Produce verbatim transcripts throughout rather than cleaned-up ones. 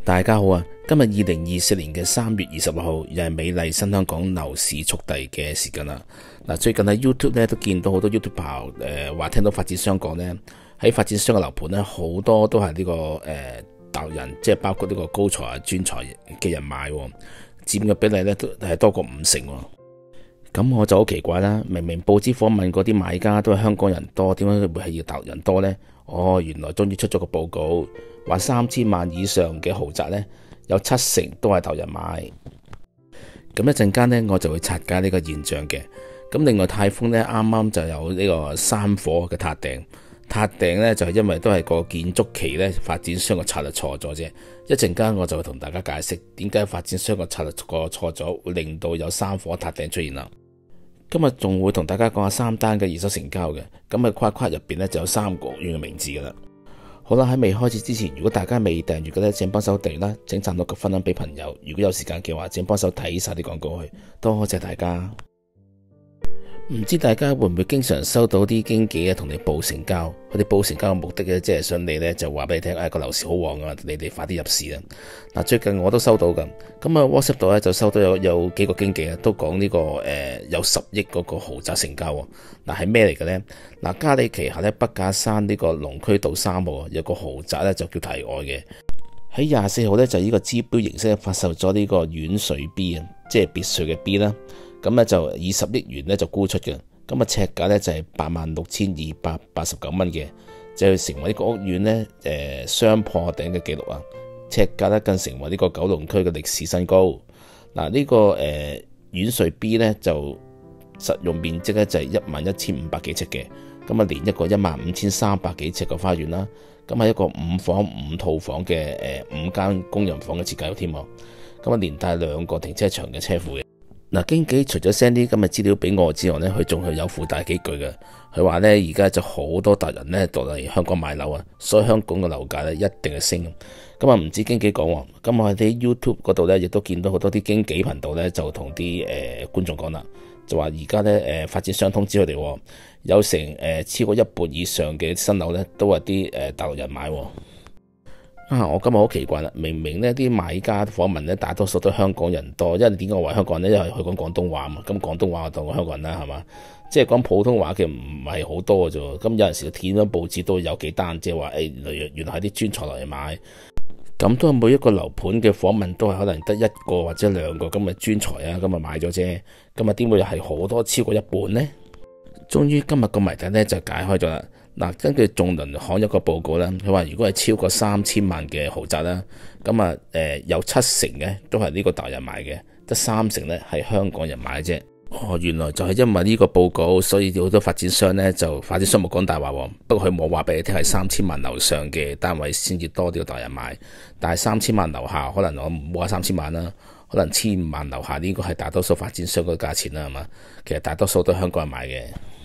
大家好啊！今日二零二四年嘅三月二十六號，又係美麗新香港樓市速遞嘅時間啦。嗱，最近喺 YouTube 咧都見到好多 YouTuber 誒話聽到發展商講呢，喺發展商嘅樓盤呢，好多都係呢、這個誒大陸人，即係包括呢個高才啊、專才嘅人買，佔嘅比例呢都係多過五成。咁我就好奇怪啦，明明報紙訪問嗰啲買家都係香港人多，點解會係要大陸人多呢？哦，原來終於出咗個報告，話三千萬以上嘅豪宅呢，有七成都係大陸人買。咁一陣間呢，我就會拆解呢個現象嘅。咁另外泰豐呢，啱啱就有呢個山火嘅撻訂，撻訂呢，就係因為都係個建築期呢，發展商嘅策略錯咗啫。一陣間我就會同大家解釋點解發展商嘅策略個錯咗，會令到有山火撻訂出現啦。今日仲會同大家講下三單嘅二手成交嘅，咁啊框框入邊呢就有三個屋苑嘅名字噶啦。好啦，喺未開始之前，如果大家未訂閱嘅呢，請幫手訂啦，請讚到及分享俾朋友。如果有時間嘅話，請幫手睇晒啲廣告去，多謝大家。唔知大家會唔會經常收到啲經紀啊同你報成交？佢哋報成交嘅目的咧，即係想你咧就話俾你聽，哎個樓市好旺啊，你哋快啲入市啦。嗱，最近我都收到噶，咁啊 WhatsApp 度咧就收到有有幾個經紀啊，都講呢、這個誒、呃、有十億嗰個豪宅成交。嗱，係咩嚟嘅咧？嗱，嘉里旗下咧北架山呢個龍駒道三號有個豪宅咧就叫題外嘅，喺廿四號咧就呢個招標形式發售咗呢個遠水 B 啊，即係別墅嘅 B 啦。咁咧就二十億元咧就沽出嘅，咁啊尺價咧就係八萬六千二百八十九蚊嘅，就成為呢個屋苑咧誒雙破頂嘅紀錄啊！尺價咧更成為呢個九龍區嘅歷史新高。嗱、這個，呢個誒遠穗 B 咧就實用面積咧就係一萬一千五百幾尺嘅，咁啊連一個一萬五千三百幾尺嘅花園啦，咁係一個五房五套房嘅誒五間工人房嘅設計添，咁啊連帶兩個停車場嘅車庫嘅。嗱，經紀除咗 send 啲咁嘅資料俾我之外呢，佢仲係有附帶幾句嘅。佢話呢，而家就好多達人呢落嚟香港買樓啊，所以香港嘅樓價呢一定係升。咁啊唔止經紀講，咁我喺啲 YouTube 嗰度呢，亦都見到好多啲經紀頻道呢，就同啲誒觀眾講啦，就話而家呢誒發展商通知佢哋，有成誒超過一半以上嘅新樓呢，都係啲誒大陸人買。啊！我今日好奇怪啦，明明呢啲買家訪問呢，大多數都香港人多，因為點解我話香港人呢？因為佢講廣東話嘛，咁廣東話我當我香港人啦，係嘛？即係講普通話嘅唔係好多嘅啫。咁有陣時睇咗報紙都有幾單，即係話誒，原來係啲專才落嚟買，咁都係每一個樓盤嘅訪問都係可能得一個或者兩個咁嘅專才啊，咁啊買咗啫。咁啊點會係好多超過一半呢？終於今日個謎底呢就解開咗啦。嗱，根據仲量行一個報告咧，佢話如果係超過三千萬嘅豪宅啦，咁啊誒有七成嘅都係呢個大人買嘅，得三成咧係香港人買啫。哦，原來就係因為呢個報告，所以好多發展商咧就發展商冇講大話喎。不過佢冇話俾你聽係三千萬樓上嘅單位先至多啲個大人買，但係三千萬樓下可能我唔好話三千萬啦，可能千五萬樓下呢個係大多數發展商個價錢啦，係嘛？其實大多數都係香港人買嘅。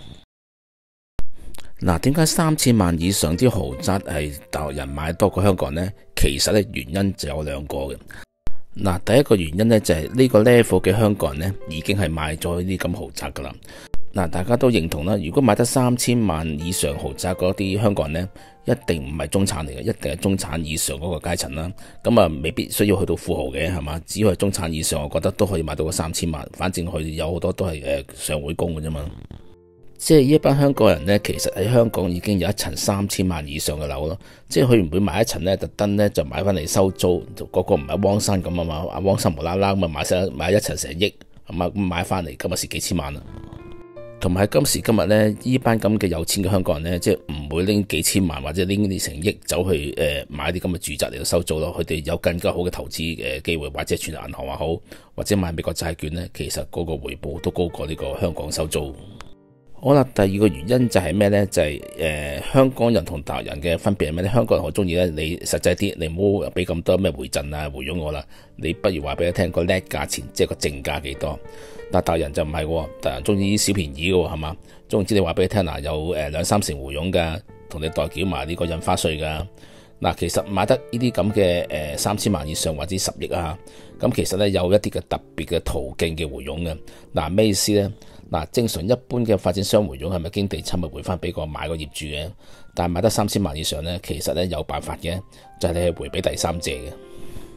嗱，點解三千萬以上啲豪宅係大陸人買多過香港人呢？其實咧原因就有兩個嘅。嗱，第一個原因呢，就係呢個 level 嘅香港人呢已經係買咗呢啲咁豪宅噶啦。嗱，大家都認同啦，如果買得三千萬以上豪宅嗰啲香港人呢，一定唔係中產嚟嘅，一定係中產以上嗰個階層啦。咁啊，未必需要去到富豪嘅，係嘛？只要係中產以上，我覺得都可以買到個三千萬。反正佢有好多都係誒上會工嘅啫嘛。即係呢一班香港人呢，其實喺香港已經有一層三千萬以上嘅樓咯。即係佢唔會買一層呢，特登呢就買翻嚟收租。個個唔係汪生咁啊嘛，阿汪生無啦啦咁啊買晒買一層成億，係嘛，咁買翻嚟今日蝕幾千萬啦。同埋喺今時今日呢，呢班咁嘅有錢嘅香港人呢，即係唔會拎幾千萬或者拎啲成億走去誒買啲咁嘅住宅嚟到收租咯。佢哋有更加好嘅投資嘅機會，或者存銀行話好，或者買美國債券呢，其實嗰個回報都高過呢個香港收租。好啦，第二個原因就係咩呢？就係、是、誒、呃、香港人同大陸人嘅分別係咩呢？香港人好中意咧，你實際啲，你唔好俾咁多咩回贈啊回佣我啦。你不如話俾佢聽個 net 價錢，即係個淨價幾多。但大陸人就唔係喎，大陸人中意啲小便宜嘅喎，係嘛？總之你話俾佢聽嗱，有誒兩三成回佣㗎，同你代繳埋呢個印花稅㗎。嗱，其實買得呢啲咁嘅誒三千萬以上或者十億啊，咁其實咧有一啲嘅特別嘅途徑嘅回佣嘅。嗱，咩意思咧？嗱，正常一般嘅發展商回佣係咪經地產咪回翻俾個買個業主嘅？但係買得三千萬以上咧，其實咧有辦法嘅，就係、是、你係回俾第三者嘅。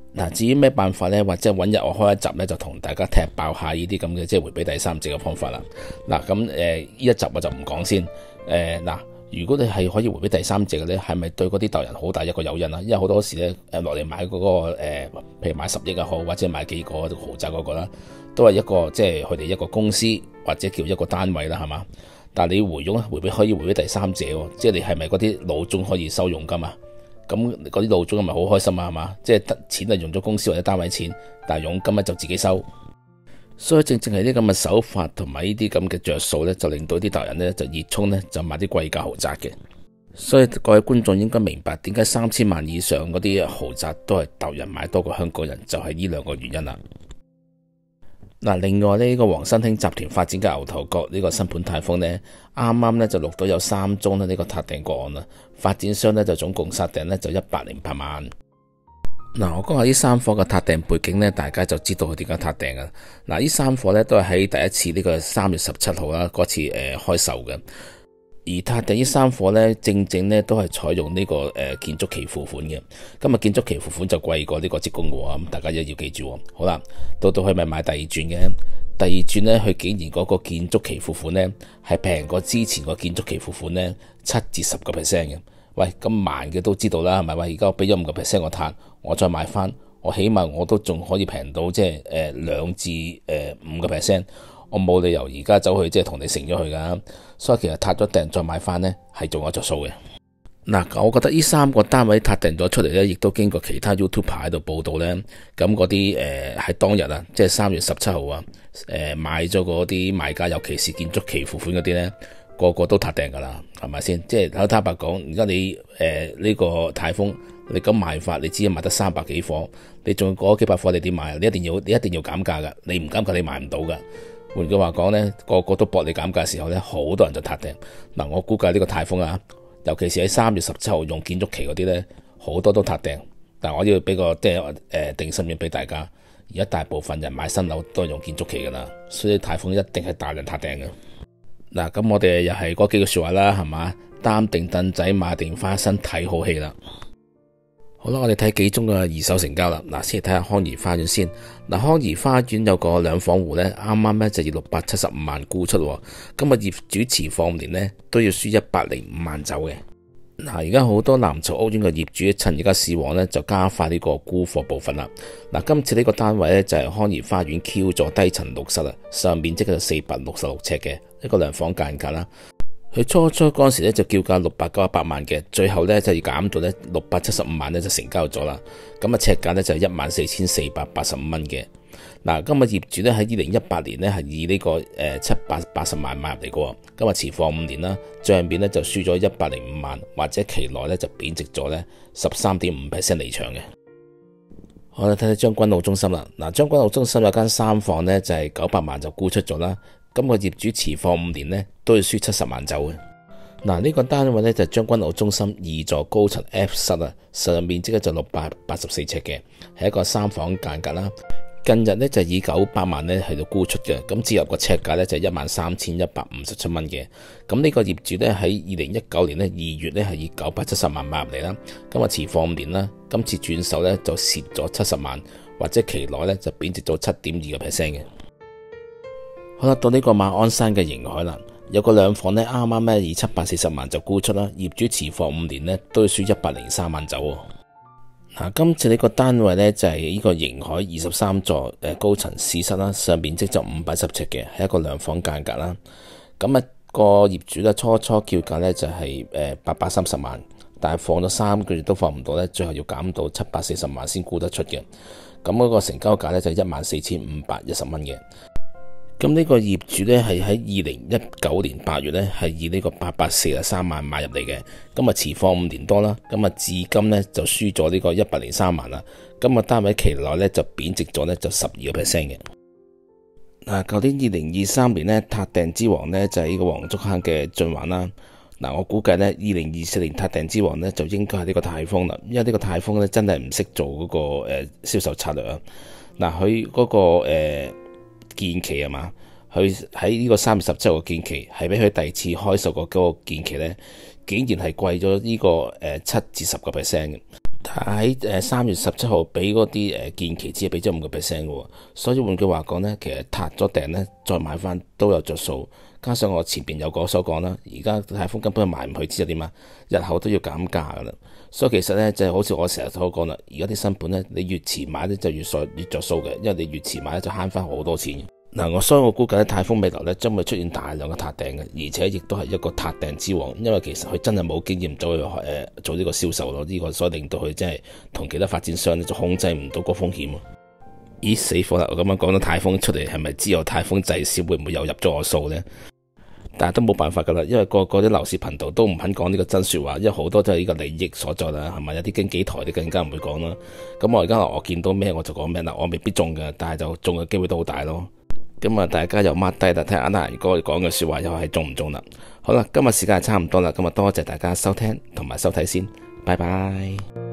嗱，至於咩辦法呢？或者揾日我開一集呢，就同大家踢爆下呢啲咁嘅即係迴避第三者嘅方法啦。嗱，咁誒呢一集我就唔講先。誒、呃、嗱，如果你係可以迴避第三者嘅呢，係咪對嗰啲鬥人好大一個誘因啊？因為好多時呢，誒落嚟買嗰、那個誒、呃，譬如買十億又好，或者買幾個豪宅嗰、那個啦，都係一個即係佢哋一個公司或者叫一個單位啦，係嘛？但係你回佣咧，迴避可以迴避第三者喎，即係你係咪嗰啲老總可以收佣金啊？咁嗰啲老總咪好開心啊，係嘛？即係得錢係用咗公司或者單位錢，但係佣金咧就自己收。所以正正係啲咁嘅手法同埋呢啲咁嘅着數咧，就令到啲鬥人咧就熱衷咧就買啲貴價豪宅嘅。所以各位觀眾應該明白點解三千萬以上嗰啲豪宅都係鬥人買多過香港人，就係呢兩個原因啦。嗱，另外呢、呢個黃新興集團發展嘅牛頭角呢個新盤泰豐呢，啱啱呢就錄到有三宗呢呢個撻訂個案啦。發展商呢就總共殺訂呢就一百零八萬。嗱，我講下呢三伙嘅撻訂背景呢，大家就知道佢點解撻訂噶。嗱，呢三伙呢都係喺第一次呢個三月十七號啦嗰次誒、呃、開售嘅。而撻訂呢三伙呢，正正呢都係採用呢、這個誒、呃、建築期付款嘅。今日建築期付款就貴過呢個職工喎，咁大家一要記住。好啦，到到佢咪買第二轉嘅，第二轉呢，佢竟然嗰個建築期付款呢係平過之前個建築期付款呢七至十個 percent 嘅。喂，咁慢嘅都知道啦，係咪？喂，而家我俾咗五個 percent 我撻，我再買翻，我起碼我都仲可以平到即係誒兩至誒五個 percent。我冇理由而家走去即係同你成咗佢噶，所以其實撻咗訂再買翻呢係仲有着數嘅。嗱，我覺得呢三個單位撻訂咗出嚟呢，亦都經過其他 YouTuber 喺度報道呢。咁嗰啲誒喺當日啊，即係三月十七號啊，誒買咗嗰啲買家，尤其是建築期付款嗰啲呢，個個都撻訂噶啦，係咪先？即係好坦白講，而家你誒呢、呃這個泰豐，你咁賣法，你只係賣得三百幾伙，你仲嗰幾百伙你點買啊？你一定要你一定要減價噶，你唔減價你賣唔到噶。換句話講呢，個個都搏你減價嘅時候呢，好多人就撻訂。嗱，我估計呢個泰豐啊，尤其是喺三月十七號用建築期嗰啲呢，好多都撻訂。但我要俾個即係誒定心丸俾大家，而家大部分人買新樓都係用建築期噶啦，所以泰豐一定係大量撻訂嘅。嗱，咁我哋又係嗰幾句說話啦，係嘛？擔定凳仔，買定花生，睇好戲啦。好啦，我哋睇幾宗嘅二手成交啦。嗱，先嚟睇下康怡花園先。嗱，康怡花園有個兩房戶呢，啱啱呢就要六百七十五萬沽出，今日業主持貨五年呢都要輸一百零五萬走嘅。嗱，而家好多藍籌屋苑嘅業主趁而家市旺呢，就加快呢個沽貨部分啦。嗱，今次呢個單位呢，就係康怡花園 Q 座低層六室啊，上面積就四百六十六尺嘅一個兩房間隔啦。佢初初嗰陣時咧就叫價六百九十八萬嘅，最後咧就要減到咧六百七十五萬咧就成交咗啦。咁啊尺價咧就係一萬四千四百八十五蚊嘅。嗱，今日業主咧喺二零一八年咧係以呢個誒七百八十萬買入嚟嘅，今日持貨五年啦，賬面咧就輸咗一百零五萬，或者期內咧就貶值咗咧十三點五 percent 離場嘅。我哋睇睇將軍澳中心啦。嗱，將軍澳中心有間三房咧就係九百萬就沽出咗啦。今個業主持貨五年呢都要輸七十萬走嘅。嗱，呢個單位呢就係將軍澳中心二座高層 F 室啊，實用面積咧就六百八十四尺嘅，係一個三房間隔啦。近日呢就以九百萬呢去到沽出嘅，咁折入個尺價呢就係一萬三千一百五十七蚊嘅。咁呢個業主呢喺二零一九年呢二月呢係以九百七十萬買入嚟啦，今日持貨五年啦，今次轉手呢就蝕咗七十萬，或者期內呢就貶值咗七點二個 percent 嘅。好啦，到呢個馬鞍山嘅盈海啦，有個兩房呢啱啱呢以七百四十萬就沽出啦，業主持貨五年呢都要輸一百零三萬走喎。嗱，今次呢個單位呢就係呢個盈海二十三座誒高層試室啦，上面積就五百十尺嘅，係一個兩房間隔啦。咁啊個業主呢初初叫價呢就係誒八百三十萬，但係放咗三個月都放唔到呢，最後要減到七百四十萬先沽得出嘅。咁嗰個成交價呢就係一萬四千五百一十蚊嘅。咁呢個業主呢，係喺二零一九年八月呢，係以呢個八百四十三萬買入嚟嘅，咁啊持貨五年多啦，咁啊至今呢，就輸咗呢個一百零三萬啦，咁啊單位期內呢，就貶值咗呢，就十二個 percent 嘅。嗱，舊年二零二三年呢，撻訂之王呢，就係呢個黃竹坑嘅晉環啦。嗱，我估計呢，二零二四年撻訂之王呢，就應該係呢個泰豐啦，因為呢個泰豐呢，真係唔識做嗰個誒銷售策略啊。嗱，佢嗰個誒。呃建期係嘛？佢喺呢個三月十七號嘅建期係比佢第二次開售個嗰個建期呢，竟然係貴咗呢個誒七至十個 percent 嘅。 喺誒三月十七號俾嗰啲誒建期只係俾咗五個 percent 嘅，所以換句話講呢，其實撻咗訂呢，再買翻都有着數。加上我前邊有講所講啦，而家泰豐根本賣唔去，知道點啊？日後都要減價噶啦。所以其實呢，就係好似我成日所講啦，而家啲新盤呢，你越遲買呢，就越數越着數嘅，因為你越遲買呢，就慳翻好多錢。嗱，我所以我估計咧，泰豐未來咧將會出現大量嘅撻訂嘅，而且亦都係一個撻訂之王，因為其實佢真係冇經驗走去誒做呢個銷售咯，呢個所以令到佢真係同其他發展商咧就控制唔到個風險。咦，死火啦！我咁樣講到泰豐出嚟，係咪知有泰豐滯銷會唔會又入咗我數呢？但係都冇辦法噶啦，因為個個啲樓市頻道都唔肯講呢個真說話，因為好多都係呢個利益所在啦，係咪？有啲經紀台啲更加唔會講啦。咁我而家我見到咩我就講咩啦，我未必中嘅，但係就中嘅機會都好大咯。咁啊，大家又 mark 低啦，睇下阿蘭哥講嘅說話又係中唔中啦。好啦，今日時間係差唔多啦，咁啊多謝大家收聽同埋收睇先，拜拜。